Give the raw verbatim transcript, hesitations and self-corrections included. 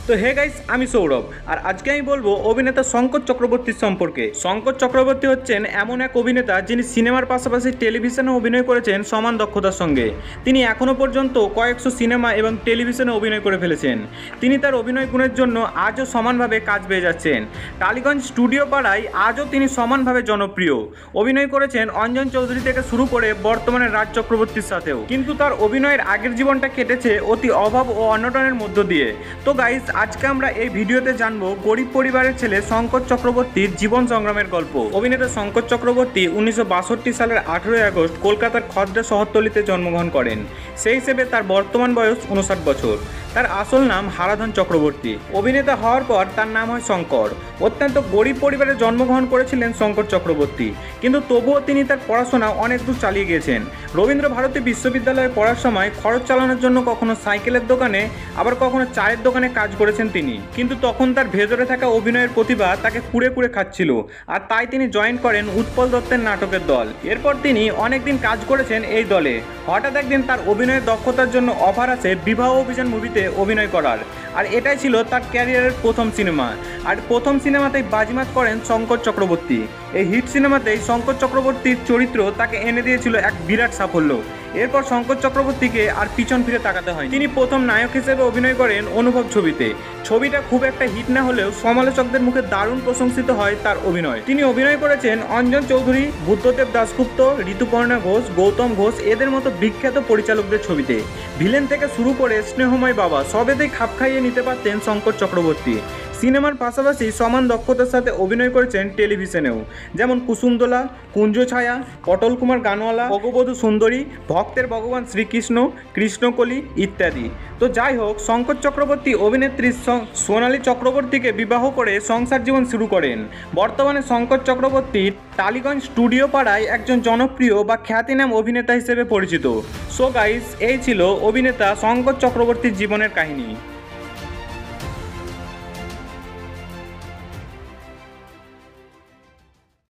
তো hey guys, আমি সৌরভ। আর আজকে আমি বলবো অভিনেতা শঙ্কর চক্রবর্তীর সম্পর্কে। শঙ্কর চক্রবর্তী হচ্ছেন এমন এক অভিনেতা যিনি সিনেমার পাশাপাশি টেলিভিশনে অভিনয় করেছেন সমান দক্ষতার সঙ্গে। তিনি এখনও পর্যন্ত কয়েকশো সিনেমা এবং টেলিভিশনে অভিনয় করে ফেলেছেন। তিনি তার অভিনয় গুণের জন্য আজও সমানভাবে কাজ পেয়ে যাচ্ছেন। টালিগঞ্জ স্টুডিও পাড়ায় আজও তিনি সমানভাবে জনপ্রিয়। অভিনয় করেছেন অঞ্জন চৌধুরী থেকে শুরু করে বর্তমানে রাজ চক্রবর্তীর সাথেও। কিন্তু তার অভিনয়ের আগের জীবনটা কেটেছে অতি অভাব ও অনটনের মধ্য দিয়ে। তো গাইস, আজকে আমরা এই ভিডিওতে জানবো গরিব পরিবারের ছেলে শঙ্কর চক্রবর্তীর জীবন সংগ্রামের গল্প। অভিনেতা শঙ্কর চক্রবর্তী উনিশশো বাষট্টি সালের আঠেরোই আগস্ট কলকাতার খদরা শহরতলিতে জন্মগ্রহণ করেন। সেই হিসেবে তার বর্তমান বয়স উনষাট বছর। তার আসল নাম হারাধন চক্রবর্তী। অভিনেতা হওয়ার পর তার নাম হয় শঙ্কর। অত্যন্ত গরিব পরিবারে জন্মগ্রহণ করেছিলেন শঙ্কর চক্রবর্তী, কিন্তু তবুও তিনি তার পড়াশোনা অনেক দূর চালিয়ে গিয়েছেন। রবীন্দ্র ভারতী বিশ্ববিদ্যালয়ে পড়ার সময় খরচ চালানোর জন্য কখনো সাইকেলের দোকানে, আবার কখনো চায়ের দোকানে কাজ করেছেন তিনি। কিন্তু তখন তার ভেতরে থাকা অভিনয়ের প্রতিভা তাকে কুড়ে কুড়ে খাচ্ছিল, আর তাই তিনি জয়েন করেন উৎপল দত্তের নাটকের দল। এরপর তিনি অনেকদিন কাজ করেছেন এই দলে। হঠাৎ একদিন তার অভিনয়ের দক্ষতার জন্য অফার আসে বিবাহ অভিযান মুভিতে অভিনয় করার, আর এটাই ছিল তার ক্যারিয়ারের প্রথম সিনেমা। আর প্রথম সিনেমাতেই বাজিমাত করেন শঙ্কর চক্রবর্তী। এই হিট সিনেমাতেই শঙ্কর চক্রবর্তীর চরিত্র তাকে এনে দিয়েছিল এক বিরাট সাফল্য। এরপর শঙ্কর চক্রবর্তীকে আর পিছন ফিরে তাকাতে হয়। তিনি প্রথম নায়ক হিসেবে অভিনয় করেন অনুভব ছবিতে। ছবিটা খুব একটা হিট না হলেও সমালোচকদের মুখে দারুণ প্রশংসিত হয় তার অভিনয়। তিনি অভিনয় করেছেন অঞ্জন চৌধুরী, বুদ্ধদেব দাশগুপ্ত, ঋতুপর্ণা ঘোষ, গৌতম ঘোষ এদের মতো বিখ্যাত পরিচালকদের ছবিতে। ভিলেন থেকে শুরু করে স্নেহময় বাবা সবেতেই খাপ খাইয়ে নিতে পারতেন শঙ্কর চক্রবর্তী। সিনেমার পাশাপাশি সমান দক্ষতার সাথে অভিনয় করেছেন টেলিভিশনেও, যেমন কুসুমদোলা, কুঞ্জছায়া, পটল কুমার গানওয়ালা, ভগবধূ সুন্দরী, ভক্তের ভগবান শ্রীকৃষ্ণ, কৃষ্ণকলি ইত্যাদি। তো যাই হোক, শঙ্কর চক্রবর্তী অভিনেত্রী সোনালী চক্রবর্তীকে বিবাহ করে সংসার জীবন শুরু করেন। বর্তমানে শঙ্কর চক্রবর্তী টালিগঞ্জ স্টুডিও পাড়ায় একজন জনপ্রিয় বা খ্যাতিনাম অভিনেতা হিসেবে পরিচিত। সো গাইস, এই ছিল অভিনেতা শঙ্কর চক্রবর্তীর জীবনের কাহিনী।